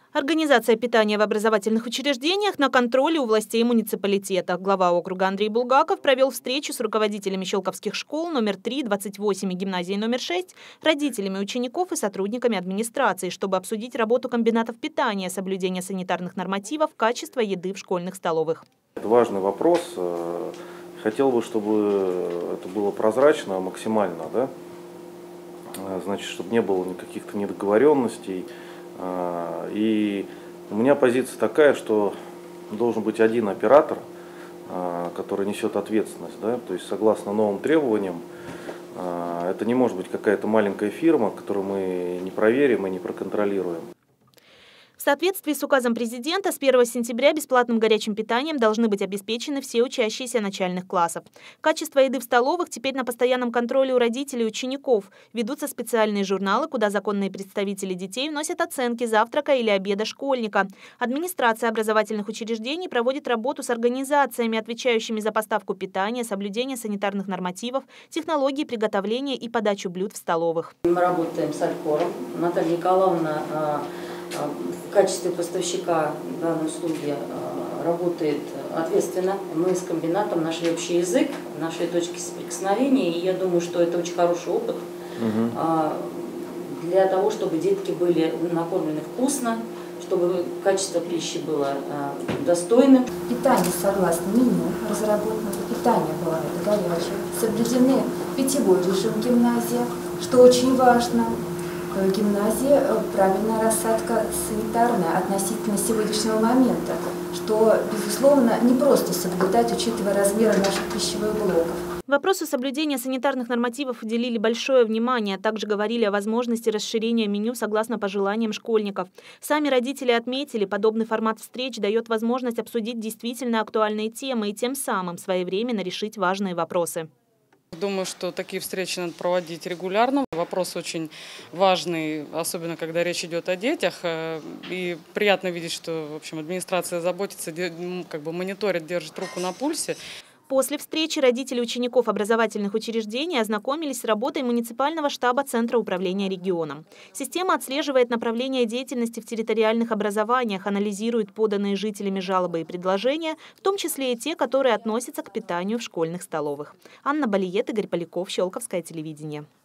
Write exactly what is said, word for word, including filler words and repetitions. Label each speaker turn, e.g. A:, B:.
A: Организация питания в образовательных учреждениях на контроле у властей муниципалитета. Глава округа Андрей Булгаков провел встречу с руководителями щелковских школ номер три, двадцать восемь и гимназии номер шесть, родителями учеников и сотрудниками администрации, чтобы обсудить работу комбинатов питания, соблюдение санитарных нормативов, качество еды в школьных столовых.
B: Это важный вопрос. Хотел бы, чтобы это было прозрачно максимально, да? Значит, чтобы не было никаких-то недоговоренностей. И у меня позиция такая, что должен быть один оператор, который несет ответственность, да? То есть согласно новым требованиям, это не может быть какая-то маленькая фирма, которую мы не проверим и не проконтролируем.
A: В соответствии с указом президента, с первого сентября бесплатным горячим питанием должны быть обеспечены все учащиеся начальных классов. Качество еды в столовых теперь на постоянном контроле у родителей и учеников. Ведутся специальные журналы, куда законные представители детей вносят оценки завтрака или обеда школьника. Администрация образовательных учреждений проводит работу с организациями, отвечающими за поставку питания, соблюдение санитарных нормативов, технологии приготовления и подачу блюд в столовых.
C: Мы работаем с Алькором. Наталья Николаевна в качестве поставщика данной услуги работает ответственно. Мы с комбинатом нашли общий язык, нашли точки соприкосновения, и я думаю, что это очень хороший опыт угу. для того, чтобы детки были накормлены вкусно, чтобы качество пищи было достойным.
D: Питание согласно меню разработанного, питание было горячее, соблюдены питьевой режим в гимназии, что очень важно. В гимназии правильная рассадка санитарная относительно сегодняшнего момента, что, безусловно, не просто соблюдать, учитывая размеры наших пищевых блоков.
A: Вопросу соблюдения санитарных нормативов уделили большое внимание, а также говорили о возможности расширения меню согласно пожеланиям школьников. Сами родители отметили, подобный формат встреч дает возможность обсудить действительно актуальные темы и тем самым своевременно решить важные вопросы.
E: Думаю, что такие встречи надо проводить регулярно. Вопрос очень важный, особенно когда речь идет о детях. И приятно видеть, что, в общем, администрация заботится, как бы мониторит, держит руку на пульсе.
A: После встречи родители учеников образовательных учреждений ознакомились с работой муниципального штаба Центра управления регионом. Система отслеживает направление деятельности в территориальных образованиях, анализирует поданные жителями жалобы и предложения, в том числе и те, которые относятся к питанию в школьных столовых. Анна Балиет, Игорь Поляков, Щелковское телевидение.